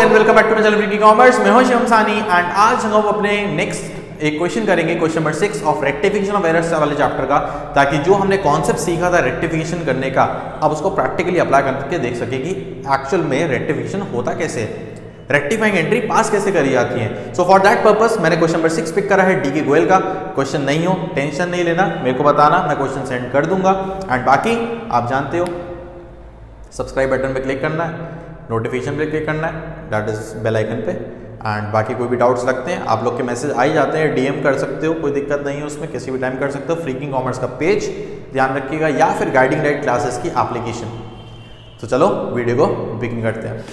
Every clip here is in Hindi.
Welcome back to my channel freaky commerce. मैं हूं शिवम सानी एंड आज हम अपने नेक्स्ट एक क्वेश्चन करेंगे, question number 6 of rectification of errors वाले चैप्टर का, ताकि जो हमने कॉन्सेप्ट सीखा था रेक्टिफिकेशन करने का, अब उसको प्रैक्टिकली अप्लाई करके देख सके कि एक्चुअल में रेक्टिफिकेशन होता कैसे है, रेक्टिफाइंग एंट्री पास कैसे करी जाती है। सो फॉर दैट पर्पस मैंने क्वेश्चन नंबर 6 पिक करा है, डी के गोयल का। क्वेश्चन नहीं हो टेंशन नहीं लेना, मेरे को बताना, मैं क्वेश्चन सेंड कर दूंगा। एंड बाकी आप जानते हो सब्सक्राइब बटन पे क्लिक करना है, नोटिफिकेशन पे क्लिक करना है, दैट इज बेल आइकन पे। एंड बाकी कोई भी डाउट्स लगते हैं आप लोग के मैसेज आ ही जाते हैं, डीएम कर सकते हो, कोई दिक्कत नहीं है उसमें, किसी भी टाइम कर सकते हो। फ्रीकिंग कॉमर्स का पेज ध्यान रखिएगा या फिर गाइडिंग लाइट क्लासेस की एप्लीकेशन। तो चलो वीडियो को बिगिन करते हैं।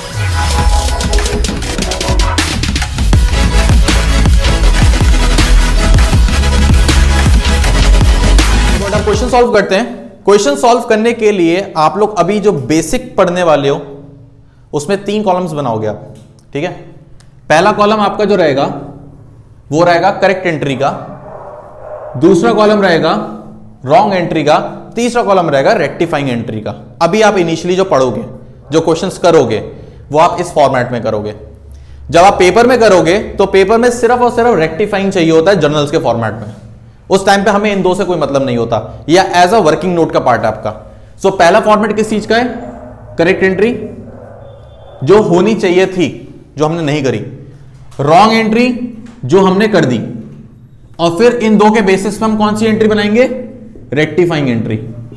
क्वेश्चन सॉल्व करते हैं। क्वेश्चन सॉल्व करने के लिए आप लोग अभी जो बेसिक पढ़ने वाले हो उसमें 3 कॉलम्स बनाओगे आप, ठीक है। पहला कॉलम आपका जो रहेगा वो रहेगा करेक्ट एंट्री का, दूसरा कॉलम रहेगा रॉन्ग एंट्री का, तीसरा कॉलम रहेगा रेक्टिफाइंग एंट्री का। अभी आप इनिशियली जो पढ़ोगे, जो क्वेश्चंस करोगे, वो आप इस फॉर्मेट में करोगे। जब आप पेपर में करोगे तो पेपर में सिर्फ और सिर्फ रेक्टिफाइंग चाहिए होता है जर्नल्स के फॉर्मेट में। उस टाइम पे हमें इन दो से कोई मतलब नहीं होता, या एज अ वर्किंग नोट का पार्ट है आपका। सो पहला फॉर्मेट किस चीज का है? करेक्ट एंट्री जो होनी चाहिए थी, जो हमने नहीं करी, रॉन्ग एंट्री जो हमने कर दी, और फिर इन दो के बेसिस पे हम कौन सी एंट्री बनाएंगे? Rectifying entry.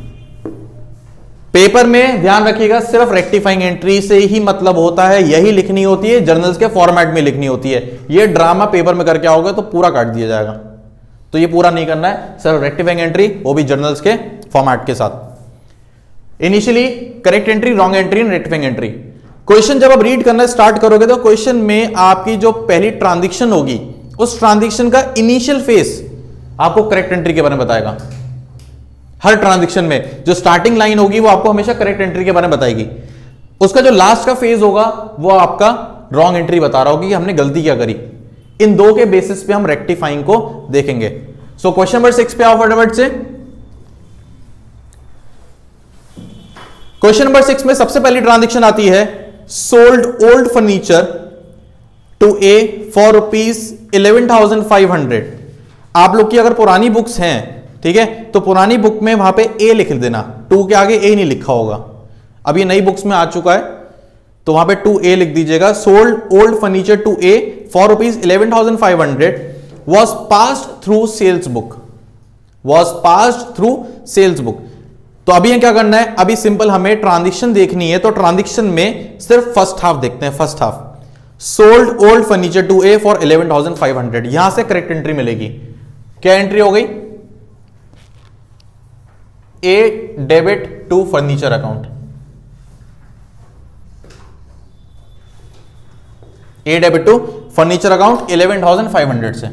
पेपर में ध्यान रखिएगा सिर्फ रेक्टिफाइंग एंट्री से ही मतलब होता है, यही लिखनी होती है, जर्नल्स के फॉर्मेट में लिखनी होती है। ये ड्रामा पेपर में करके आओगे तो पूरा काट दिया जाएगा, तो ये पूरा नहीं करना है, सिर्फ रेक्टिफाइंग एंट्री, वो भी जर्नल्स के फॉर्मेट के साथ। Initially correct entry, wrong entry and rectifying entry. Question जब आप रीड करना स्टार्ट करोगे तो क्वेश्चन में आपकी जो पहली ट्रांजैक्शन होगी, उस ट्रांजैक्शन का इनिशियल फेज आपको करेक्ट एंट्री के बारे में बताएगा। हर ट्रांजैक्शन में जो स्टार्टिंग लाइन होगी वो आपको हमेशा करेक्ट एंट्री के बारे में बताएगी। उसका जो लास्ट का फेज होगा वो आपका रॉन्ग एंट्री बता रहा होगी कि हमने गलती क्या करी। इन दो के बेसिस पे हम रेक्टिफाइंग को देखेंगे। सो क्वेश्चन नंबर 6 पे आओ फटाफट से। क्वेश्चन नंबर 6 में सबसे पहली ट्रांजैक्शन आती है, sold old furniture to A for ₹11,500। आप लोग की अगर पुरानी बुक्स हैं, ठीक है, तो पुरानी बुक में वहां पे ए लिख देना, 2 के आगे ए नहीं लिखा होगा। अब ये नई बुक्स में आ चुका है तो वहां पे 2A लिख दीजिएगा। Sold old furniture to A for ₹11,500 was passed through sales book, was passed through sales book। तो अभी क्या करना है? अभी सिंपल हमें ट्रांजैक्शन देखनी है, तो ट्रांजैक्शन में सिर्फ फर्स्ट हाफ देखते हैं। First half, sold old furniture to A for 11,500, यहां से करेक्ट एंट्री मिलेगी। क्या एंट्री हो गई? A debit to furniture account, a debit to furniture account 11,500 से।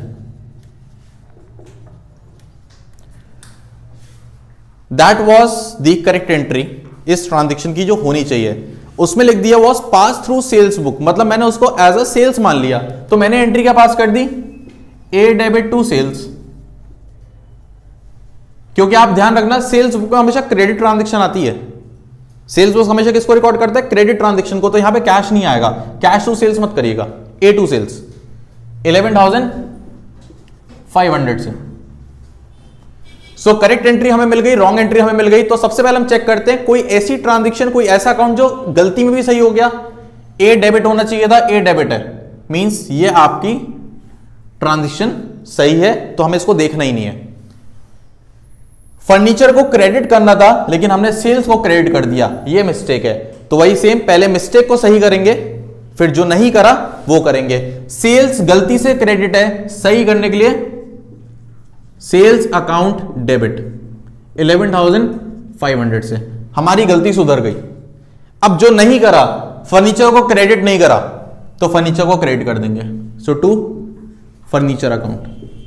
That was the correct entry, इस ट्रांजैक्शन की जो होनी चाहिए। उसमें लिख दिया was pass through sales book, मतलब मैंने उसको एज अ सेल्स मान लिया, तो मैंने एंट्री क्या पास कर दी? A debit to sales. क्योंकि आप ध्यान रखना सेल्स बुक में हमेशा क्रेडिट ट्रांजैक्शन आती है। सेल्स बुक हमेशा किसको रिकॉर्ड करता है? क्रेडिट ट्रांजैक्शन को। तो यहां पे कैश नहीं आएगा, कैश टू सेल्स मत करिएगा, ए टू सेल्स 11,500 से। सो करेक्ट एंट्री हमें मिल गई, रॉन्ग एंट्री हमें मिल गई। तो सबसे पहले हम चेक करते हैं कोई ऐसी ट्रांजैक्शन, कोई ऐसा अकाउंट जो गलती में भी सही हो गया। ए डेबिट होना चाहिए था, ए डेबिट है, मींस ये आपकी ट्रांजैक्शन सही है, तो हमें इसको देखना ही नहीं है। फर्नीचर को क्रेडिट करना था लेकिन हमने सेल्स को क्रेडिट कर दिया, ये मिस्टेक है। तो वही सेम, पहले मिस्टेक को सही करेंगे, फिर जो नहीं करा वो करेंगे। सेल्स गलती से क्रेडिट है, सही करने के लिए सेल्स अकाउंट डेबिट 11,500 से, हमारी गलती सुधर गई। अब जो नहीं करा, फर्नीचर को क्रेडिट नहीं करा, तो फर्नीचर को क्रेडिट कर देंगे। So to furniture account,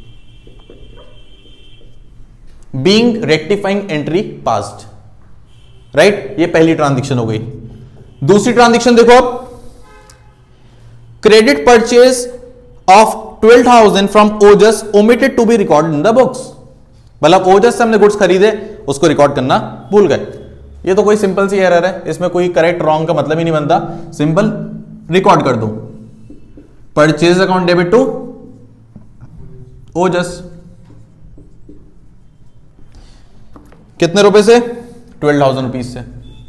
being rectifying entry passed, right. ये पहली ट्रांजैक्शन हो गई। दूसरी ट्रांजैक्शन देखो अब, credit purchase of 12,000 from Ojas omitted to be record in the books. मतलब ओजस से हमने गुड्स खरीदे, उसको रिकॉर्ड करना भूल गए। ये तो कोई सिंपल सी एरर है, इसमें कोई करेक्ट रॉन्ग का मतलब ही नहीं बनता। सिंपल रिकॉर्ड कर दो, purchase account debit to Ojas. कितने रुपए से? 12,000 रुपीज से।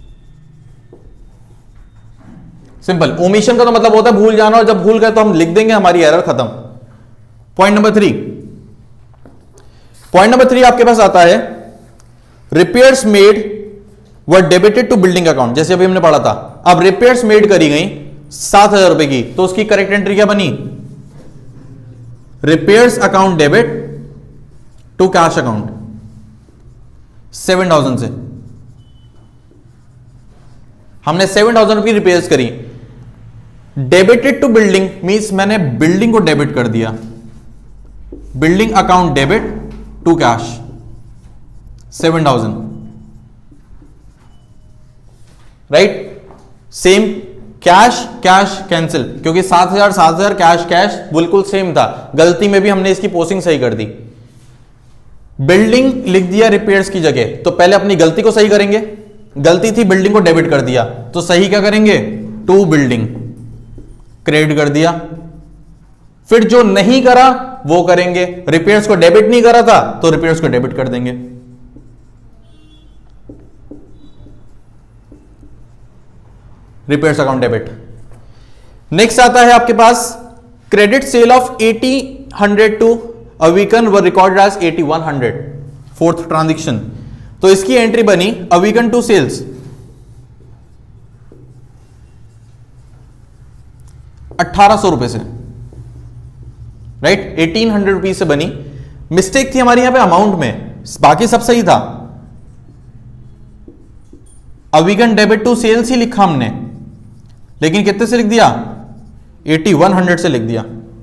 सिंपल। ओमिशन का तो मतलब होता है भूल जाना, और जब भूल गए तो हम लिख देंगे, हमारी एरर खत्म। पॉइंट नंबर 3, पॉइंट नंबर 3 आपके पास आता है repairs made were debited to building account. जैसे अभी हमने पढ़ा था, अब रिपेयर्स मेड करी गई 7,000 रुपए की, तो उसकी करेक्ट एंट्री क्या बनी? Repairs account debit to cash account 7,000 से। हमने 7,000 रुपये रिपेयर्स करी, डेबिटेड टू बिल्डिंग मींस मैंने बिल्डिंग को डेबिट कर दिया, building account debit to cash 7,000, right. Same cash cash cancel, क्योंकि 7,000 कैश कैश बिल्कुल सेम था, गलती में भी हमने इसकी पोस्टिंग सही कर दी। बिल्डिंग लिख दिया रिपेयर्स की जगह, तो पहले अपनी गलती को सही करेंगे। गलती थी, बिल्डिंग को डेबिट कर दिया, तो सही क्या करेंगे? टू बिल्डिंग क्रेडिट कर दिया। फिर जो नहीं करा वो करेंगे, रिपेयर्स को डेबिट नहीं करा था तो रिपेयर्स को डेबिट कर देंगे। Repairs account debit. नेक्स्ट आता है आपके पास credit sale of 80,100 to Avikan were recorded as 8100, fourth transaction. तो इसकी एंट्री बनी अवीकन टू सेल्स 1,800 रुपए से, राइट। 1,800 रुपीज से बनी। मिस्टेक थी हमारी यहां पे अमाउंट में, बाकी सब सही था। अवीकन डेबिट टू सेल्स ही लिखा हमने, लेकिन कितने से लिख दिया? 8100 से लिख दिया।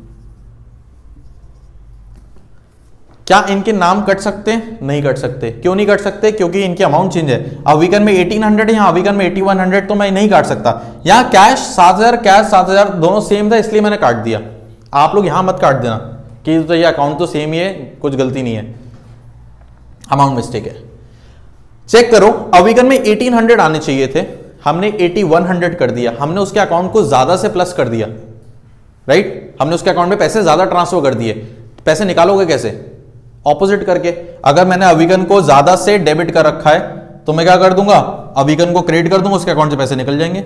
क्या इनके नाम कट सकते हैं? नहीं कट सकते। क्यों नहीं कट सकते? क्योंकि इनकी अमाउंट चेंज है। अवीकन में 1,800 है, यहां अवीकन में 8,100, तो मैं नहीं काट सकता। यहां कैश 7,000 कैश 7,000 दोनों सेम था, इसलिए मैंने काट दिया। आप लोग यहां मत काट देना कि तो ये अकाउंट तो सेम ही है, कुछ गलती नहीं है, अमाउंट मिस्टेक है। चेक करो, अवीकन में 1,800 आने चाहिए थे, हमने 8,100 कर दिया। हमने उसके अकाउंट को ज्यादा से प्लस कर दिया, राइट। हमने उसके अकाउंट में पैसे ज्यादा ट्रांसफर कर दिए। पैसे निकालोगे कैसे? ऑपोजिट करके। अगर मैंने अवीकन को ज्यादा से डेबिट कर रखा है तो मैं क्या कर दूंगा? अवीकन को क्रेडिट कर दूंगा, उसके अकाउंट से पैसे निकल जाएंगे,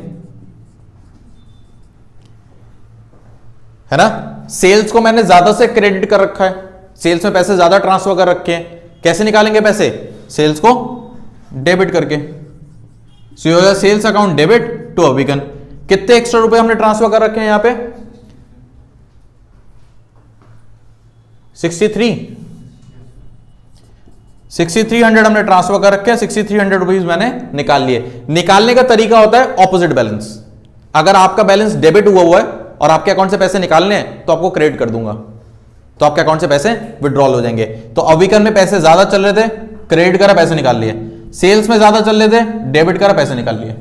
है ना। सेल्स को मैंने ज्यादा से क्रेडिट कर रखा है, सेल्स में पैसे ज्यादा ट्रांसफर कर रखे हैं, कैसे निकालेंगे पैसे? सेल्स को डेबिट करके। So sales account debit to Avikan. कितने एक्स्ट्रा रुपए हमने ट्रांसफर कर रखे हैं यहां पे? 6,300 हमने ट्रांसफर कर रखे हैं, 6,300 रुपीज मैंने निकाल लिए। निकालने का तरीका होता है ऑपोजिट बैलेंस। अगर आपका बैलेंस डेबिट हुआ है और आपके अकाउंट से पैसे निकालने हैं तो आपको क्रेडिट कर दूंगा, तो आपके अकाउंट से पैसे विड्रॉल हो जाएंगे। तो अवीकन में पैसे ज्यादा चल रहे थे, क्रेडिट करा, पैसे निकाल लिए। सेल्स में ज्यादा चल रहे थे, डेबिट करा, पैसे निकाल लिए।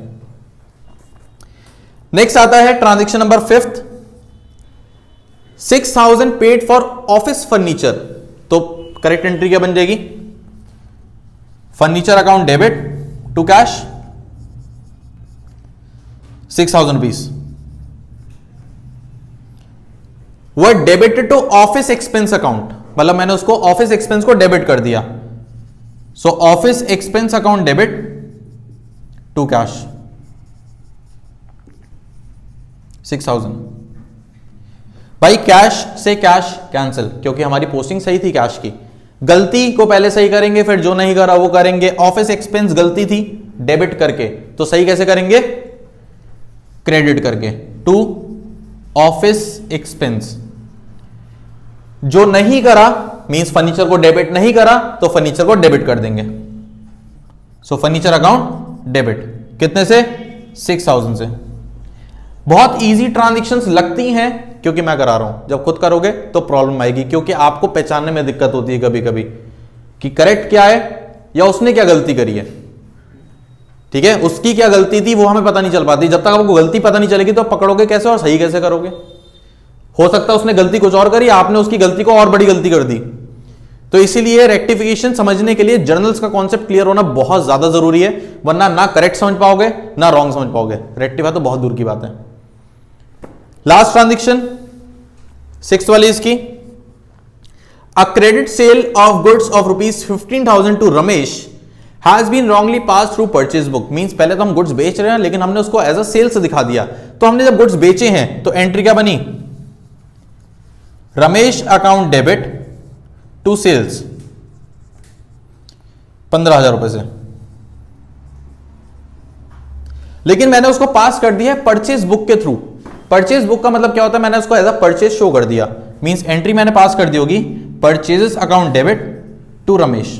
नेक्स्ट आता है transaction number 5th, 6,000 paid for office furniture. तो करेक्ट एंट्री क्या बन जाएगी? Furniture account debit to cash 6,000 rupees were debited to office expense account, मतलब मैंने उसको ऑफिस एक्सपेंस को डेबिट कर दिया। So office expense account debit to cash 6,000। भाई कैश से कैश कैंसिल, क्योंकि हमारी पोस्टिंग सही थी कैश की। गलती को पहले सही करेंगे, फिर जो नहीं करा वो करेंगे। ऑफिस एक्सपेंस गलती थी, डेबिट करके, तो सही कैसे करेंगे? क्रेडिट करके टू ऑफिस एक्सपेंस। जो नहीं करा मींस फर्नीचर को डेबिट नहीं करा, तो फर्नीचर को डेबिट कर देंगे। सो फर्नीचर अकाउंट डेबिट कितने से? 6,000 से। बहुत इजी ट्रांजैक्शंस लगती हैं क्योंकि मैं करा रहा हूं, जब खुद करोगे तो प्रॉब्लम आएगी, क्योंकि आपको पहचानने में दिक्कत होती है कभी कभी कि करेक्ट क्या है या उसने क्या गलती करी है। ठीक है, उसकी क्या गलती थी वो हमें पता नहीं चल पाती। जब तक आपको गलती पता नहीं चलेगी तो पकड़ोगे कैसे और सही कैसे करोगे? हो सकता है उसने गलती कुछ और करी, आपने उसकी गलती को और बड़ी गलती कर दी। तो इसीलिए रेक्टिफिकेशन समझने के लिए जर्नल्स का कॉन्सेप्ट क्लियर होना बहुत ज्यादा जरूरी है, वरना ना करेक्ट समझ पाओगे ना रॉन्ग समझ पाओगे। रेक्टिफाई तो बहुत दूर की बात है। लास्ट ट्रांजेक्शन 6th वाली इसकी, a credit sale of goods of ₹15,000 to Ramesh has been wrongly pass through purchase book. Means पहले तो हम गुड्स बेच रहे हैं लेकिन हमने उसको एज अ सेल से दिखा दिया। तो हमने जब गुड्स बेचे हैं तो एंट्री क्या बनी, Ramesh account debit to sales 15,000 रुपए से, लेकिन मैंने उसको पास कर दिया है परचेज बुक के थ्रू। परचेज बुक का मतलब क्या होता है, मैंने उसको एज अ परचेज शो कर दिया। मींस एंट्री मैंने पास कर दी होगी purchases account debit to Ramesh.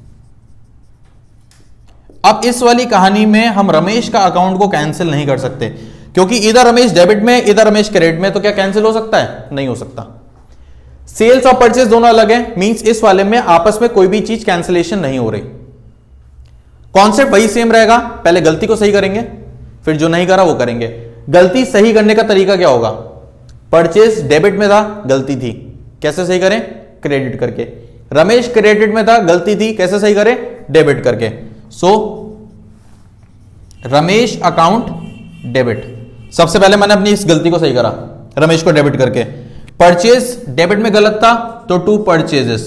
अब इस वाली कहानी में हम रमेश का अकाउंट को कैंसिल नहीं कर सकते, क्योंकि इधर रमेश डेबिट में इधर रमेश क्रेडिट में, तो क्या कैंसिल हो सकता है, नहीं हो सकता। सेल्स और परचेज दोनों अलग है, मींस इस वाले में आपस में कोई भी चीज कैंसिलेशन नहीं हो रही। कॉन्सेप्ट वही सेम रहेगा, पहले गलती को सही करेंगे फिर जो नहीं करा वो करेंगे। गलती सही करने का तरीका क्या होगा, परचेज डेबिट में था गलती थी, कैसे सही करें, क्रेडिट करके। रमेश क्रेडिट में था गलती थी, कैसे सही करें, डेबिट करके। सो रमेश अकाउंट डेबिट, सबसे पहले मैंने अपनी इस गलती को सही करा, रमेश को डेबिट करके। परचेज डेबिट में गलत था तो टू परचेजेस,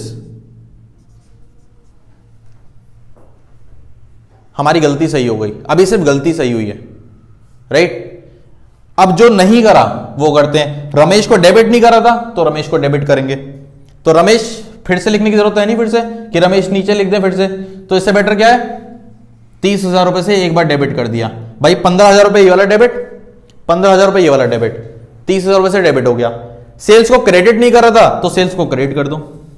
हमारी गलती सही हो गई। अभी सिर्फ गलती सही हुई है, राइट। अब जो नहीं करा वो करते हैं, रमेश को डेबिट नहीं करा था तो रमेश को डेबिट करेंगे। तो रमेश फिर से लिखने की जरूरत है नहीं फिर से कि रमेश नीचे लिख दे फिर से, तो इससे बेटर क्या है, 30,000 रुपए से एक बार डेबिट कर दिया। भाई 15,000 रुपए ये वाला डेबिट, 15,000 रुपए ये वाला डेबिट, 30,000 रुपए से डेबिट हो गया। सेल्स को क्रेडिट नहीं करा था तो सेल्स को क्रेडिट कर दो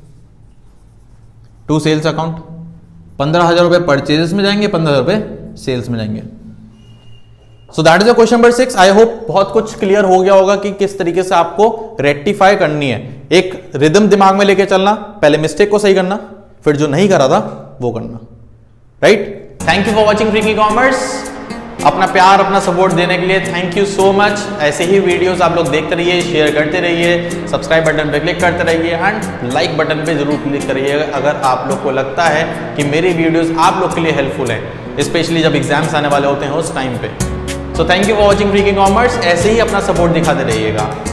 टू सेल्स अकाउंट। 15,000 रुपए परचेजेस में जाएंगे, 15,000 रुपए सेल्स में जाएंगे। So that is the question number 6। I hope बहुत कुछ क्लियर हो गया होगा कि किस तरीके से आपको रेक्टिफाई करनी है। एक रिदम दिमाग में लेके चलना, पहले मिस्टेक को सही करना फिर जो नहीं करा था वो करना, right. Thank you for watching Freaky Commerce. अपना प्यार अपना सपोर्ट देने के लिए थैंक यू सो मच। ऐसे ही वीडियोस आप लोग देखते रहिए, शेयर करते रहिए, सब्सक्राइब बटन पे क्लिक करते रहिए एंड लाइक बटन पे जरूर क्लिक करिए अगर आप लोग को लगता है कि मेरी वीडियोस आप लोग के लिए हेल्पफुल है, स्पेशली जब एग्जाम्स आने वाले होते हैं उस टाइम पे। So thank you for watching Freaky Commerce. ऐसे ही अपना सपोर्ट दिखाते रहिएगा।